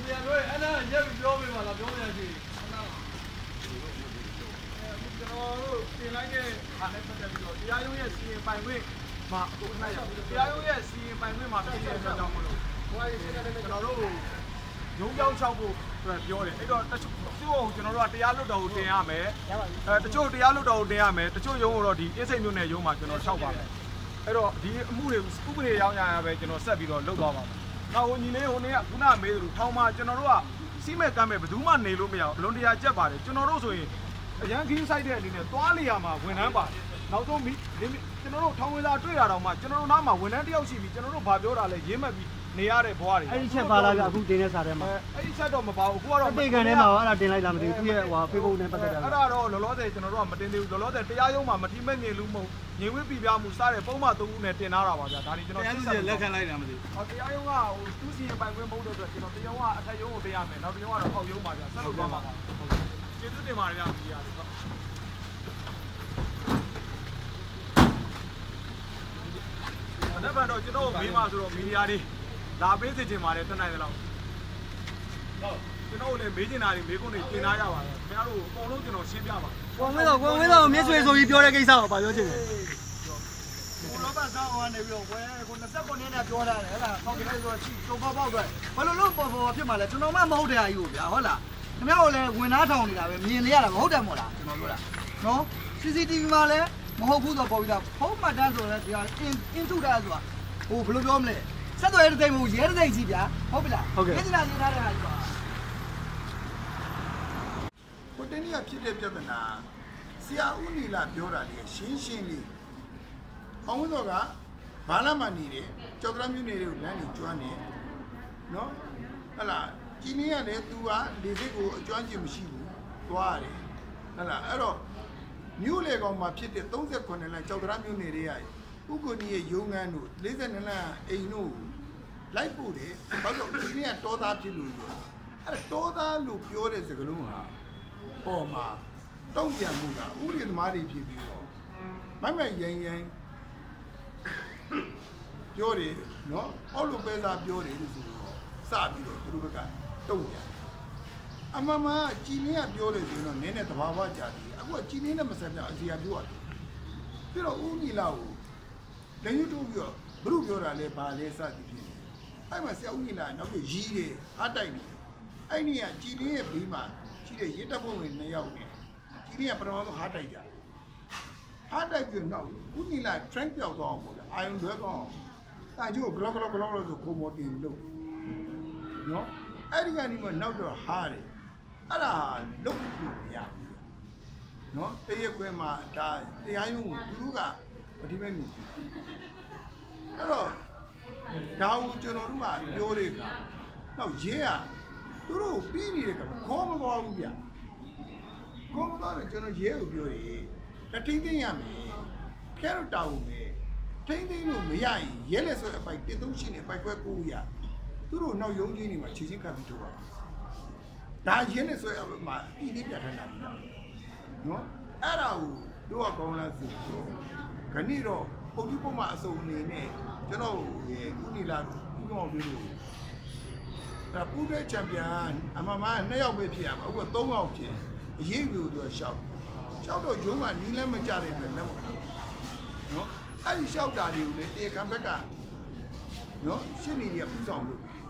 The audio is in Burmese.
ပြန်လို့အဲ့ဒါရက်ပြီးပြောပေးပါလားပြောနေရှိကျွန်တော်တို့တင်လိုက်တဲ့ဟာနဲ့ပတ်သက်ပြီးတော့တရားရုံးရဲ့စီရင်ပိုင်ခွင့်မှာအခုအနိုင်ရတရားရုံးရဲ့စီရင်ပိုင်ခွင့်မှာဖြစ်တဲ့အတွက်ကြောင့်မလို့ဟိုကကျွန်တော်တို့ရုံးကြောင်း6ဖို့ပြောတယ်အဲ့တော့တချို့ကျွန်တော်တို့ကတရားလွတ်တော်ကိုတင်ရမယ်တချို့တရားလွတ်တော်ကိုတင်ရမယ်တချို့ရုံးကိုတော့ဒီအင်းစိတ်မျိုးနဲ့ရုံးမှာကျွန်တော်6ပါမယ်အဲ့တော့ဒီအမှုတွေဥပဒေရောင်းရပဲကျွန်တော်ဆက်ပြီးတော့လုပ်သွားပါမယ်နောက်ဟိုညီလေးဟိုနေ့ကခုနမေးသလိုထောင်မှာကျွန်တော်တို့ကစီးမဲ့ကမ်းမဲ့ဘယ်သူမှနေလို့မရဘူးအလွန်တရာကြက်ပါတယ်ကျွန်တော်တို့ဆိုရင်အရန်ခင်းဆိုင်တဲ့အနေနဲ့သွားနေရမှာဝန်ထမ်းပါတယ်နောက်ဆုံးကျွန်တော်တို့ထောင်ဝင်လာတွေ့ရတော့မှကျွန်တော်တို့နားမှာဝန်ထမ်းတယောက်ရှိပြီကျွန်တော်တို့ဗာပြောတာလဲရင်းမှတ်ပြီးနေရတဲ့ဘဝတွေအဲ့ဒီချက်ပါလာကအခုတင်တဲ့စာထဲမှာအဲ့ဒီချက်တော့မပါဘူးအခုကတော့အတိတ်ကထဲမှာအဲ့ဒါတင်လိုက်လားမသိဘူးသူရဲ့ဟို Facebook နဲ့ပတ်သက်တာအဲ့ဒါတော့လောလောဆယ်ကျွန်တော်တို့ကမတင်သေးဘူးလောလောဆယ်တရားရုံးမှာမတိမဲ့မြင်လူမဟုတ်ငြိမ်ဝှက်ပြပြမှုစတဲ့ပုံမှန်3ခုနဲ့တင်ထားတာပါဗျာဒါဒီကျွန်တော်လက်ခံလိုက်တာမသိဘူးဟောတရားရုံးကဟိုသူစီရင်ပိုင်ခွင့်မဟုတ်တဲ့အတွက်ကျွန်တော်တရားရုံးကအထက်ရုံးကိုတင်ရမယ်နောက်တရားရုံးကတော့အောက်ရုံးပါဗျာဆက်လုပ်သွားမှာပါကျေးဇူးတင်ပါတယ်ဗျာဒီရတယ်ဟုတ်အဲ့ဘာတော့ကျွန်တော်မေးမှဆိုတော့မီဒီယာတွေလာပေးစေချင်ပါတယ်တနိုင်တယ်လို့ဟုတ်ကျွန်တော်လည်းမေးချင်တာတွေမေးခွန်းတွေတင်ထားရပါတယ်ခင်ဗျားတို့အကုန်လုံးကျွန်တော်ရှင်းပြပါကိုဝင်းတော့မြစ်ဆွေဆိုပြီးပြောတဲ့ကိစ္စကိုဗာပြောချင်တယ်ကိုလောဘဆောင်းကနေပြီးတော့ဝဲကို29နဲ့ပြောထားတယ်ဟဲ့လားပေါက်ကြလိုက်ဆိုတော့ချိတုံပေါက်အတွက်ဘာလို့လို့ပေါ်ဖြစ်မှာလဲကျွန်တော်မှမဟုတ်တဲ့အကြီးကိုဗျာဟုတ်လားခင်ဗျားတို့လည်းဝင်သားထောင်နေတာပဲမြင်နေရတာမဟုတ်တယ်မို့လားကျွန်တော်ပြောတာနော် CCTV မှာလည်းမဟုတ်ဘူးတော့ပေါ်ပြီးသားဖုန်းမှတ်တမ်းဆိုတော့ဒီဟာအင်ထုတာဆိုတာဟိုဘယ်လိုပြောမလဲဆက်သွယ်တဲ့တိတ်မဟုတ်ရဲတဲ့တိတ်ကြီးဗျာဟုတ်ပြီလားမျက်နှာရေးထားတဲ့ဟာကြီးပါကိုတင်းကြီးကဖြစ်တဲ့ပြဿနာဆရာဦးနီလာပြောတာလေရှင်းရှင်းလေးအောင်ဝင်းတော်ကဘာလာမှနေတယ်ကြောက်ကြမျိုးနေတဲ့လမ်းကြီးကျွမ်းနေနော်ဟဲ့လားကြီးနေရတယ်သူကလေစိတ်ကိုအကျွမ်းကျင်မရှိဘူးသွားရတယ်ဟဲ့လားအဲ့တော့မြို့လေကောင်မှာဖြစ်တဲ့38လမ်းကြောက်ကြမျိုးနေတဲ့ရဥက္ကိုနီရဲ့ရုံငန်းတို့42လမ်းအိမ်တို့လိုက်ပို့တယ်ဘာလို့ဒီနေ့ကတောသားဖြစ်လို့ပြောအဲ့တောသားလို့ပြောတဲ့စကားလုံးဟာပေါ်မှာတုံ့ပြန်မှုကဥပဒေသမားတွေဖြစ်ပြီးတော့မိုက်ရိုင်းပြောတယ်နော်အောက်လိုပဲစားပြောတယ်လို့ဆိုတော့စပြီးတော့သူတို့ဘက်ကတုံ့ပြန်အမမကြည်လင်းကပြောတယ်ဆိုတော့နည်းနည်းသဘာဝကြတယ်အခုကကြည်လင်းနဲ့မဆက်ပြအစီအပြောရတယ်ပြီးတော့ဦးညီလာကိုလက်ညှိုးထိုးပြီးတော့ဘုရုပြောတာလဲဘာလဲစသည်ဖြစ်တယ်အဲ့မှာဆရာဦးညီလာနောက်ပြီးရီးတယ်အားတိုက်တယ်အဲ့ဒီကကြည်လင်းရဲ့ဘေးမှာရှိတဲ့ရဲတပ်ဖွဲ့ဝင်2ယောက်နဲ့ကြည်လင်းကပထမဆုံးအားတိုက်ကြအားတိုက်ပြီးနောက်ဦးညီလာ trend ပြောက်သွားအောင်ပေါ့လေအာယုံလွဲကောင်းတာကျိုးဘလော့ဆိုကိုမော်တင်လို့နော်အဲ့ဒီကနေမှနောက်တော့ဟားတယ်အဲ့ဒါလုတ်လို့မရဘူးနော်တရက်ခွဲမှာဒါတရားရုံးကိုသူတို့ကမဒီမဲ့နေအဲ့တော့ဒါကိုကျွန်တော်တို့ကပြောတဲ့အခါနောက်ရဲကသူတို့ပြီးနေတဲ့ကခေါ်မသွားဘူးဗျခေါ်မသွားတော့ကျွန်တော်ရဲကိုပြောတယ်တထိန်းသိမ်းရမယ်ခဲတော့တောင်းမယ်ထိန်းသိမ်းလို့မရရင်ရဲလက်ဆွဲအပိုက်138နဲ့ပိုက်ခွဲ9ရသူတို့နောက်ရုံးကြီးနေမှာခြေချင်းကပ်ပြီးထုတ်ပါဒါရဲလက်ဆွဲအမှာပြည်လေးပြတ်ထမ်းတာနော်အဲ့ဒါကိုတို့ကကောင်းလားဆိုတော့ခဏတော့ပုံဒီပုံမှာအစုံအနေနဲ့ကျွန်တော်ဦးနီလာဦးကောင်ပြောလို့ဒါပူးတဲ့ချန်ပီယံအမမ2ယောက်ပဲဖြစ်ရမှာအခု3ယောက်ဖြစ်အရေးကြီးလို့ရှောက်တော့ရုံးကနီးလည်းမကြတဲ့အတွက်လက်မခံနော်အဲ့ဒီရှောက်တာတွေကိုလေတေခံဘက်ကနော်ရှင်းနေရပူဆောင်လို့